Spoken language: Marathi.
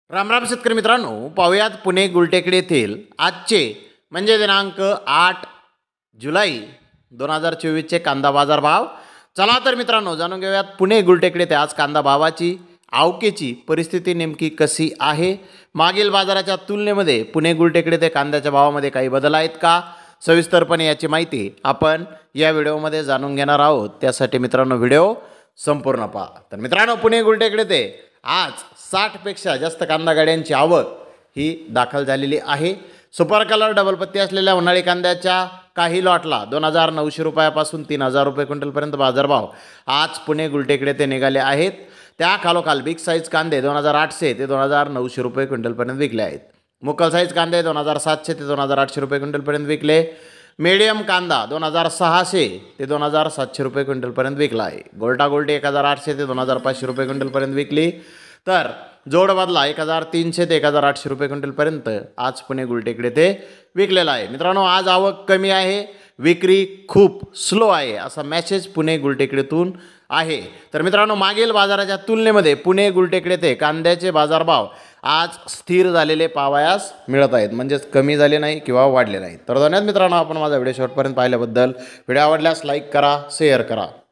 रामराम शेतकरी मित्रांनो, पाहुयात पुणे गुलटेकडी येथील आजचे म्हणजे दिनांक 8 जुलै 2024चे कांदा बाजार भाव. चला तर मित्रांनो जाणून घेऊयात पुणे गुलटेकडी येथे आज कांदा भावाची आवकेची परिस्थिती नेमकी कशी आहे. मागील बाजाराच्या तुलनेमध्ये पुणे गुलटेकडी येथे कांद्याच्या भावामध्ये काही बदल आहेत का, सविस्तरपणे याची माहिती आपण या व्हिडिओमध्ये जाणून घेणार आहोत. त्यासाठी मित्रांनो व्हिडिओ संपूर्ण पहा. तर मित्रांनो पुणे गुलटेकडी येथे आज 60पेक्षा जास्त कांदा गाड्यांची आवक ही दाखल झालेली आहे. सुपर कलर डबल पत्ती असलेल्या उन्हाळी कांद्याच्या काही लॉटला 2900 रुपयापासून 3000 रुपये क्विंटलपर्यंत बाजारभाव आज पुणे गुलटेकडी ते निघाले आहेत. त्या खालोखाल बिग साईज कांदे 2800 ते 2900 रुपये क्विंटलपर्यंत विकले आहेत. मुकल साईज कांदे 2700 ते 2800 रुपये क्विंटलपर्यंत विकले. मीडियम कांदा 2600 ते 2700 रुपये क्विंटलपर्यंत विकला आहे. गोल्टा गोल्टी 1800 ते 2500 रुपये क्विंटलपर्यंत विकली. तर जोड बदला 1300 ते 1800 रुपये क्विंटलपर्यंत आज पुणे गुलटेकडी ते विकलेला आहे. मित्रांनो आज आवक कमी आहे, विक्री खूप स्लो आहे असा मेसेज पुणे गुलटेकडीतून आहे. तर मित्रांनो मागील बाजाराच्या तुलनेमध्ये पुणे गुलटेकडी ते कांद्याचे बाजारभाव आज स्थिर झालेले पाहावयास मिळत आहेत, म्हणजेच कमी झाले नाही किंवा वाढले नाही. तर धन्यवाद मित्रांनो, आपण माझा व्हिडिओ शेवटपर्यंत पाहिल्याबद्दल. व्हिडिओ आवडल्यास लाईक करा, शेअर करा.